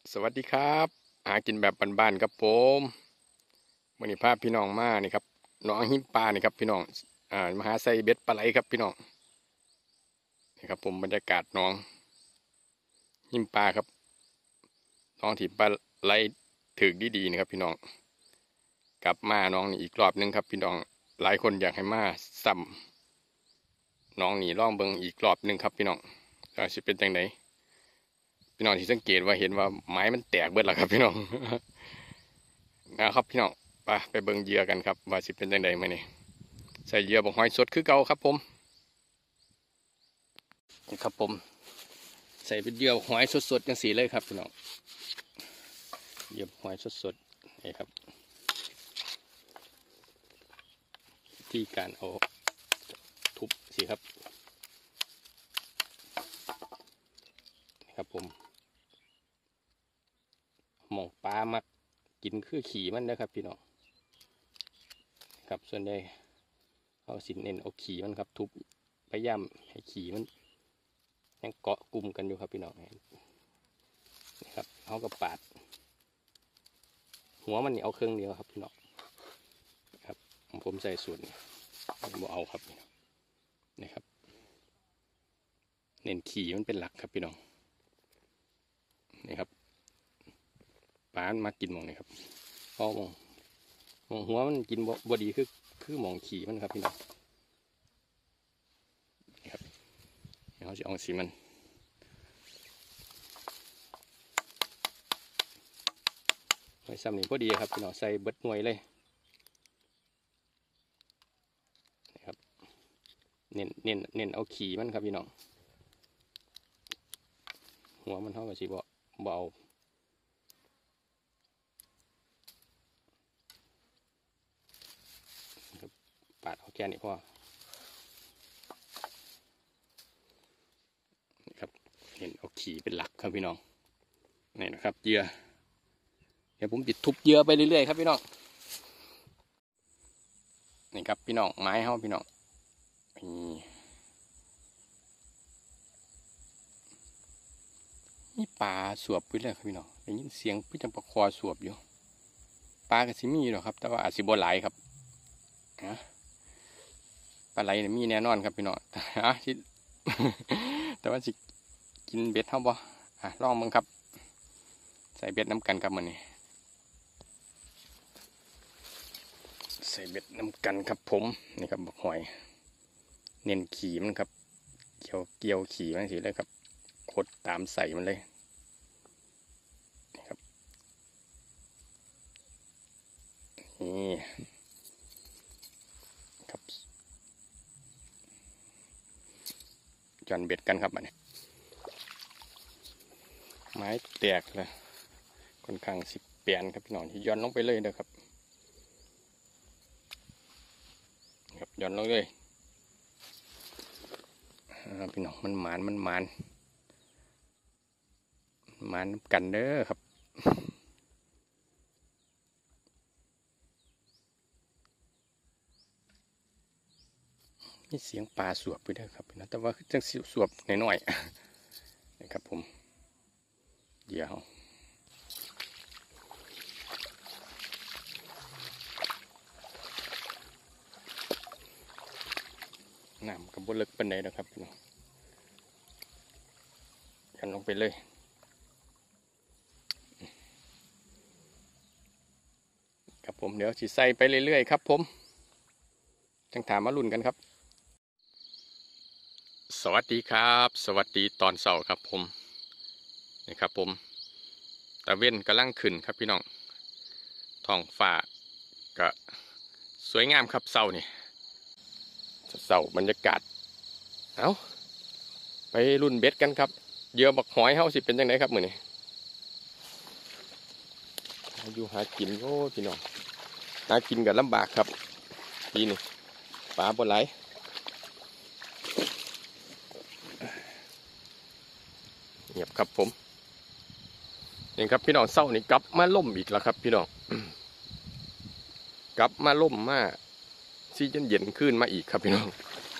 สวัสดีครับหากินแบบบ้านๆครับผมวันนี้พาพี่น้องมานี่ครับน้องหิมปลานี่ครับพี่น้องมาหาใส่เบ็ดปลาไหลครับพี่น้องนี่ครับผมบรรยากาศน้องหิมปลาครับน้องที่ปลาไหลถึกดีๆนะครับพี่น้องกลับมาน้องนี่อีกรอบนึงครับพี่น้องหลายคนอยากให้มาซ้ำน้องนี่ลองเบิ่งอีกรอบนึงครับพี่น้องจะเป็นจังไดพี่น้องที่สังเกตว่าเห็นว่าไม้มันแตกเบิดแล้วครับพี่น้อง นะครับพี่น้องไปเบิ่งเหยื่อกันครับว่าสิเป็นจังไดมื้อนี้ใส่เหยื่อบ่หอยสดคือเก่าครับผมนี่ครับผมใส่เป็นเหยื่อหอยสดๆจังสีเลยครับพี่น้องเหยื่อหอยสดๆนี่ครับที่การเอาทุบสิครับนี่ครับผมหม่องปลามักกินคือขี่มันนะครับพี่น้องครับส่วนใหญ่เอาสิเน้นเอาขี่มันครับทุบพยายามให้ขี่มันยังเกาะกลุ่มกันอยู่ครับพี่น้องนี่ครับเอากับปาดหัวมันนี่เอาเครื่องเดียวครับพี่น้องครับผมใส่ส่วนบ่เอาครับนี่ครับเน้นขี่มันเป็นหลักครับพี่น้องนี่ครับปลามากินหมองนี่ครับพอมองหัวมันกินบดีคือหมองขี่มันครับพี่น้องนี่ครับเขาจะเอาสีมันไว้ซ้ำนี่พอดีครับพี่น้องใส่เบิดหน่วยเลยนี่ครับเน้นเอาขี่มันครับพี่น้องหัวมันเท่ากับสีเบาปาดเอาแค่นี้พอนี่ครับเห็นเอาขี่เป็นหลักครับพี่น้องนี่นะครับเหยื่อเดี๋ยวผมติดทุบเหยื่อไปเรื่อยๆครับพี่น้องนี่ครับพี่น้องไม้เขาพี่น้องนี่ปลาสวบไปเลยครับพี่น้องได้ยินเสียงพี่จังปลาคอสวบอยู่ปลากระสิมีหรอครับแต่ว่าอาจสิบ่หลายครับนะปลาไหลเนี่ยมีแน่นอนครับพี่น้องที่ แต่ว่าสิกินเบ็ดเท่าบ่ลองมึงครับใส่เบ็ดน้ำกันครับมันนี่ใส่เบ็ดน้ำกันครับผมนี่ครับบักหอยเน้นขี่มันครับเกี่ยวขี่มันสิเลยครับคดตามใส่มันเลยนี่ครับนี่ครับจอนเบ็ดกันครับมันไม้แตกเลยค่อนข้างสิเปลี่ยนครับพี่น้องที่ย้อนลงไปเลยนะครับครับย้อนลงเลยพี่น้องมันหมานกันเด้อครับนี่เสียงปลาสวบไปเด้อครับนะแต่ว่าจังสวบหน่อยๆนะครับผมเดี๋ยวน้ำกับบนลึกเป็นไหนนะครับพี่น้องยันลงไปเลยครับผมเดี๋ยวฉีดใส่ไปเรื่อยๆครับผมจังถามมาลุ้นกันครับสวัสดีครับสวัสดีตอนเช้าครับผมนี่ครับผมตะเว้นกำลังขึ้นครับพี่น้องท้องฟ้าก็สวยงามครับเช้านี่เช้าบรรยากาศเอาไปรุ่นเบ็ดกันครับเหยื่อบักหอยเฮาสิเป็นยังไงครับมื้อนี้อยู่หากินโอ้พี่น้องหากินกันลำบากครับปีนี้ปลาบ่ไหลเงียบครับผมนี่ครับพี่น้องเศร้านี่กลับมาล่มอีกแล้วครับพี่น้องกลับมาล่มมาซีเย็นขึ้นมาอีกครับพี่น้อง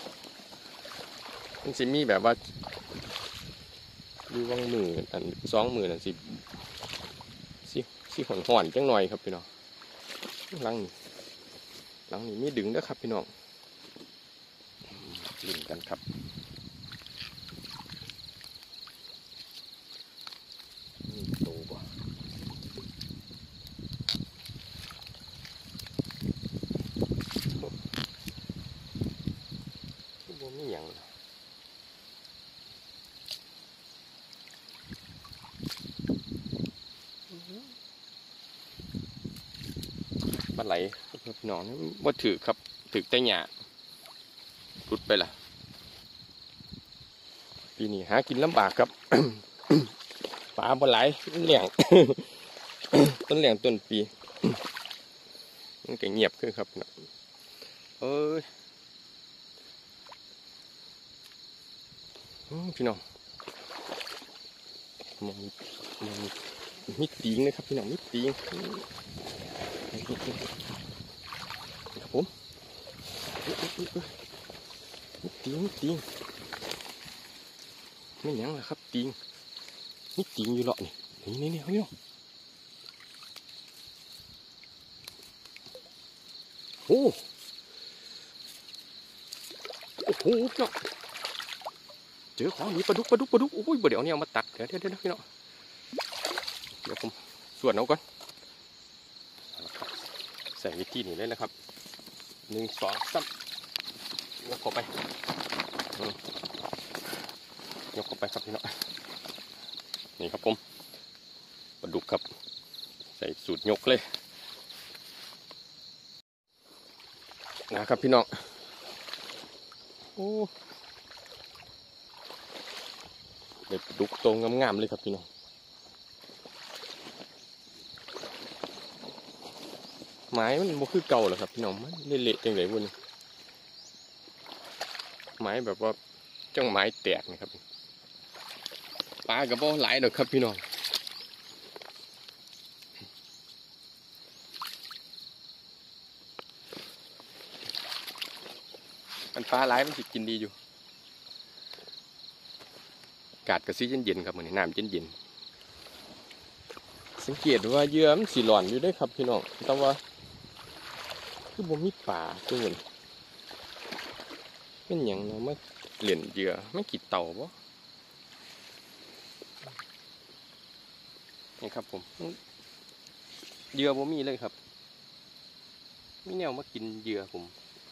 มันสิมีแบบว่าดูว่างมืออัน2 มือนั่นสิสิห่อนๆจังหน่อยครับพี่น้องหลังนี้มีดึงด้วยครับพี่น้องดึงกันครับนี่โตบ่บ่มีหยังปลาไหลพี่น้องบ่ถือครับถือแต่หญ้าหลุดไปล่ะปีนี้หากินลำบากครับ ปลาปลาไหลมันเลี้ยง ต้นเลี้ยงต้นปีมันก็เงียบขึ้นครับเอ้ยพี่น้องมันมิดตีงนะครับพี่น้องมิดตีงครับผมมิดตีงไม่ยังล่ะครับตีงมิดตีงอยู่หรอนี่พี่น้องโอ้โหพี่น้องเจอของนี้ปลาดุกโอ้ยเดี๋ยวนี้เอามาตักเดี๋ยวพี่น้องเดี๋ยวผมส่วนเอาก่อนใส่วิธีนี้เลยนะครับ1 2 3ยกเข้าไปยกเข้าไปครับพี่น้องนี่ครับผมปลาดุกครับใส่สูตรยกเลยนะครับพี่น้องโอ้เด็ดปลาดุกโตงามๆเลยครับพี่น้องไม้มันบ่คือเก่าหรอครับพี่น้องมันเละๆจังเลยวุ่นไม้แบบว่าจังไม้แตกนะครับปลากับบ่หลายดอกครับพี่น้องมันปลาหลายมันสิกินดีอยู่อากาศก็สีเย็นๆครับมื้อนี้น้ำเย็นๆสังเกตว่าเหยื่อมันสีหลอนอยู่ด้วยครับพี่น้องแต่ว่าคือบ่มีปลาตัวนึงเป็นหยังเนาะมาเล่นเหยื่อไม่กี่เต่าบ่นี่ครับผมเหยื่อบ่มีเลยครับมีแนวมากินเหยื่อผม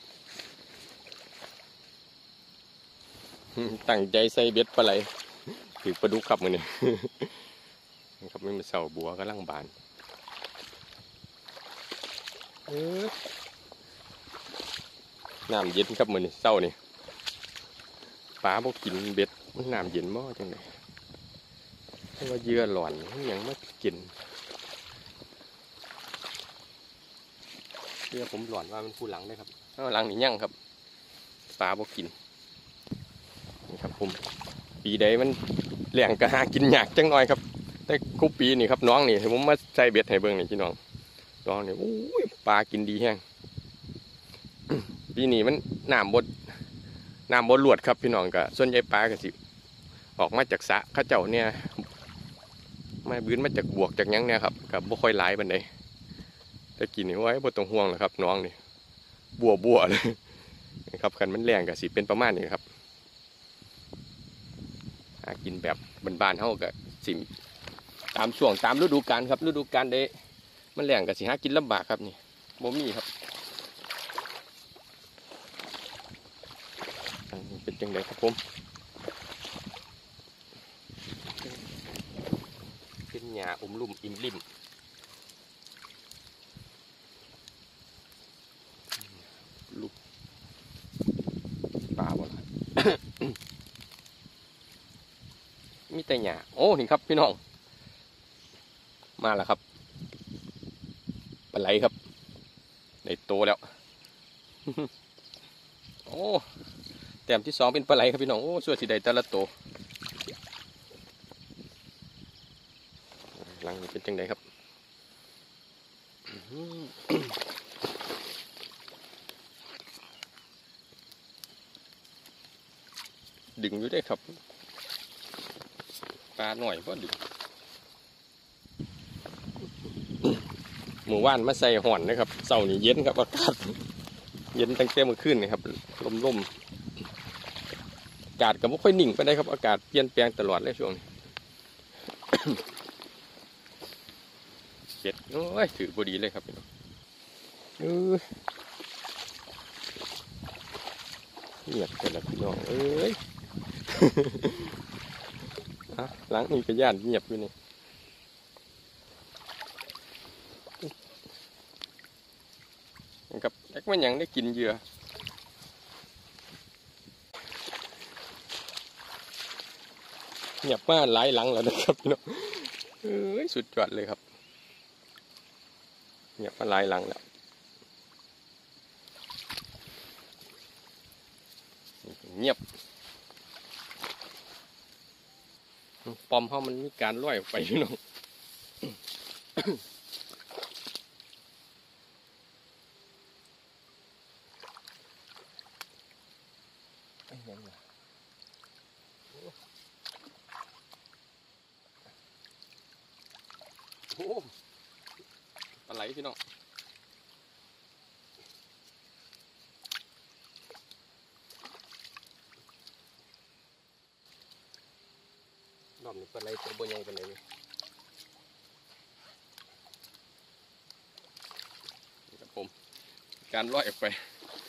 ตั้งใจใส่เบ็ดปลาไหลถือปลาดุกครับมื้อนี้ครับไม่มาเสาบัวกำลังบานน้ำเย็นครับมื้อนี้เศร้านี่ปลาบ่กินเบ็ดมันน้ำเย็นบ่จังได๋เพราะว่าเหยื่อหลอนมันยังมากินเหยื่อผมหลอนว่ามันผู้หลังได้ครับหลังนี่ยั่งครับปลาบ่กินนี่ครับผมปีใดมันเลี้ยงก็หากินยากจังหน่อยครับแต่คุปีนี่ครับน้องนี่ผมมาใส่เบ็ดให้เบิ่งนี่พี่น้องนี่โอ้ยปลากินดีแห้งปีนี้มันน้ำบดลวดครับพี่น้องก็ส่วนใหญ่ปลาก็สิออกมาจากสระข้าเจ้าเนี่ยไม่บื้นมาจากบวกจากยังเนี่ยครับกับบ่ค่อยหลายปานใดแต่กินนี่ไว้บ่ต้องห่วงหรอกครับน้องนี่บัวเลยนะครับคันมันแรงก็สิเป็นประมาณนี้ครับหากินแบบบ้านๆเฮาก็สิตามช่วงตามฤดูกาลครับฤดูกาลได้มันแรงก็สิหากินลำบากครับนี่บ่มีครับเป็นจังไดครับผมเป็นหญ้าลุ่มอิ่มริมลูกปลาบ่ล่ะ มีแต่หญ้าโอ้นี่ครับพี่น้องมาแล้วครับปลาไหลครับได้โตแล้วโอ้แต้มที่2เป็นปลาไหลครับพี่น้องโอ้สวยสิได้แต่ละโตหลังนี้เป็นจังไดครับดึงอยู่ได้ครับปลาหน่อยก็ดึงหมู่บ้านมาใส่ห่อนนะครับเสาร์นี้เย็นครับอากาศเย็นตั้งแต่เมื่อคืนนะครับลมอากาศก็ไม่ค่อยนิ่งไปได้ครับอากาศเปลี่ยนแปลงตลอดเลยช่วงนี้ เจ็ดโอ้ยถือบดีเลยครับเงียบกันแล้วพี่น้องเอ้ย หลังนี้ก็ย่านเงียบอยู่นี่กับแอกมันยังได้กินเหยื่อเงียบมากหลายหลังแล้วนะครับพี่น้องเอ้ยสุดยอดเลยครับเงียบมาหลายหลังแล้วเงียบปอมเขามันมีการลอยออกไปพี่น้องโอ้ปลาไหลพี่น้องรอบนี้ปลาไหลตัวบนยังเป็นไหนนี่ครับผมการลอยออกไป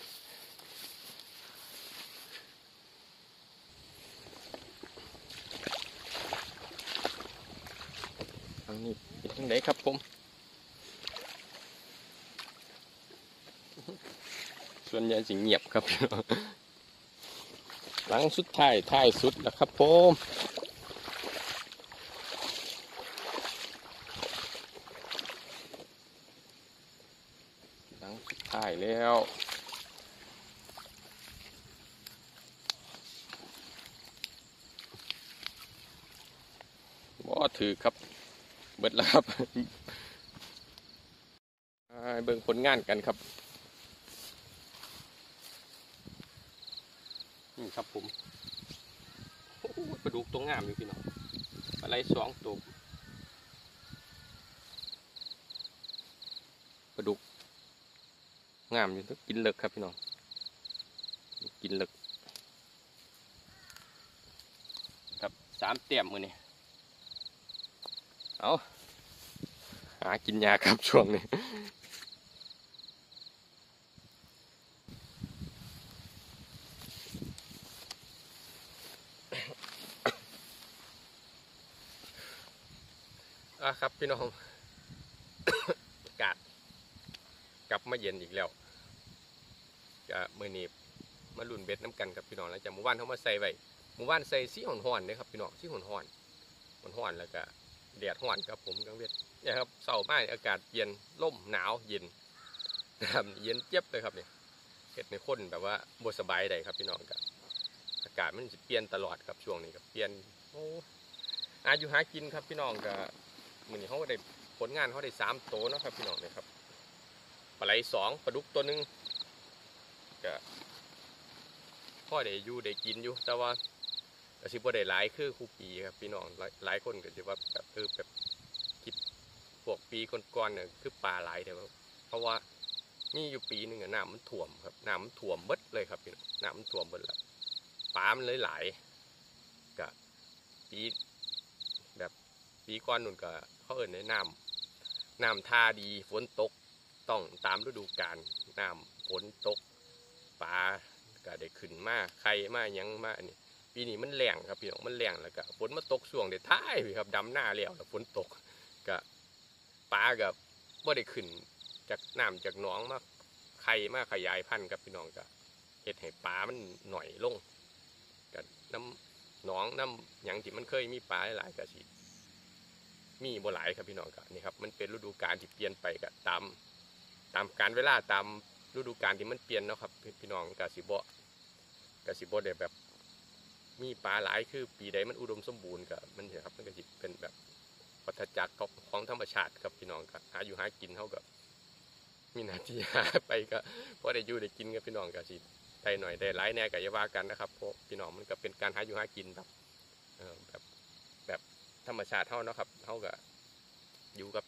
ทางนี้เป็นทางไหนครับผมส่วนใหญ่สิเงียบครับหลังสุดท้ายสุดแล้วครับผมหลังสุดท้ายแล้วบ่ถือครับเบิดแล้วครับเบิ่งผลงานกันครับนี่ครับผมปลาดุกตัวงามอยู่พี่น้องปลาไหล2 ตัวปลาดุกงามอยู่ต้องกินเลิกครับพี่น้องกินเลิกครับ3 แต้มมือนี่เอาหากินยาครับช่วงนี้ครับพี่น้อง อากาศกลับมาเย็นอีกแล้วจะมือนี้มาลุ่นเบ็ดน้ำกันกับพี่น้องแล้วจะหมู่บ้านเขามาใส่ไว้หมู่บ้านใส่สีห่อนๆเลยครับพี่น้องสีห่อนแล้วก็แดดห่อนครับผมกังเวทเนี่ยครับเสาร์มาอากาศเย็นล่มหนาวเย็นนะครับเย็นเจี๊ยบเลยครับเนี่ยเห็ดในคนแบบว่าบสบายใดครับพี่น้องกับอากาศมันจะเปลี่ยนตลอดครับช่วงนี้กับเปลี่ยนโอ้อยู่หากินครับพี่น้องกับมือนี้เขาได้ผลงานเขาได้3 ตัวนะครับพี่น้องเนี่ยครับปลาไหล2ปลาดุกตัวนึงก็พ่อได้อยู่ได้กินอยู่แต่ว่าก็สิบ่ได้หลายคือคู่ปีครับพี่น้องหลายคนก็จะว่าแบบแบบคิดพวกปีก่อนๆเนี่ยคือปลาหลายแต่ว่าเพราะว่ามีอยู่ปีนึงน้ำมันท่วมครับน้ำมันท่วมเบิดเลยครับพี่น้องน้ำมันท่วมเบิดแล้วปลามันเลยหลายก็ปีแบบปีก่อนนู่นก็เขาเอิ้นในน้ำท่าดีฝนตกต้องตามฤดูกาลน้ำฝนตกปลาก็ได้ขึ้นมาไข่มายังมาอันนี้ปีนี้มันแรงครับพี่น้องมันแรงแล้วก็ฝนมาตกช่วงเดือนท้ายพี่ครับดำหน้าแล้วฝนตกก็ปลากับบ่ได้ขึ้นจากน้ำจากหนองมาไข่มาขยายพันธุ์กับพี่น้องก็เฮ็ดให้ปลามันหน่อยลงกับน้ำหนองน้ำหยังที่มันเคยมีปลาหลายก็สิมีบ่หลายครับพี่น้องก็นี่ครับมันเป็นฤดูกาลที่เปลี่ยนไปก็ตามการเวลาตามฤดูกาลที่มันเปลี่ยนเนาะครับพี่น้องกสิบ่ได้แบบมีปลาหลายคือปีใดมันอุดมสมบูรณ์กับมันเนี่ยครับมันก็สิเป็นแบบวัฏจักรของธรรมชาติครับพี่น้องก็หาอยู่หากินเท่ากับมีหน้าที่หาไปก็พอได้อยู่ได้กินกับพี่น้องก็สิได้หน่อยได้หลายแน่ก็อย่าว่ากันนะครับเพราะพี่น้องมันก็เป็นการหาอยู่หากินแบบธรรมชาติเท่าเนาะครับเท่ากับอยู่กับ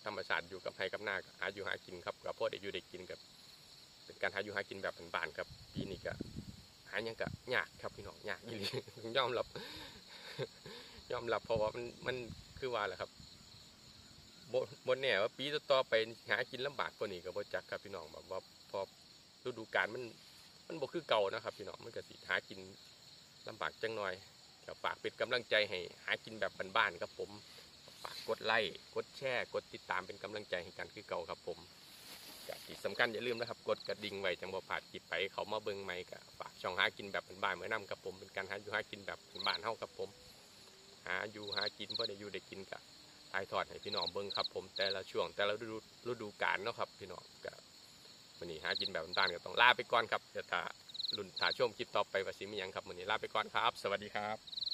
ธรรมชาติอยู่กับไร่กับนาหาอยู่หากินครับกับพ่อได้อยู่ได้กินกับเป็นการหาอยู่หากินแบบบ้านๆครับปีนี้ก็หายังก็ยากครับพี่น้องยากอีหลียอมรับเพราะว่ามันคือว่าแหละครับบนเนี่ยว่าปีต่อไปหากินลำบากกว่านี้ก็บ่จักครับพี่น้องแบบว่าพอฤดูกาลมันบ่คือเก่านะครับพี่น้องมันก็สิหากินลำบากจังหน่อยก็ฝากเป็นกำลังใจให้หากินแบบบ้านๆครับผมฝากกดไลค์กดแชร์กดติดตามเป็นกำลังใจให้กันคือเก่าครับผมก็ที่สำคัญอย่าลืมนะครับกดกระดิ่งไว้จังบ่พลาดคลิปไปเขามาเบิ่งใหม่ก็ฝากช่องหากินแบบบ้านๆเหมือนนำครับผมเป็นการหาอยู่หากินแบบบ้านๆเฮาครับผมหาอยู่หากินบ่ได้อยู่ได้กินก็ถ่ายทอดให้พี่น้องเบิ่งครับผมแต่ละช่วงแต่ละฤดูกาลเนาะครับพี่น้องก็วันนี้หากินแบบบ้านๆก็ต้องลาไปก่อนครับเดี๋ยวถ้าชมคลิปต่อไปว่าสิมีหยังครับวันนี้ลาไปก่อนครับสวัสดีครับ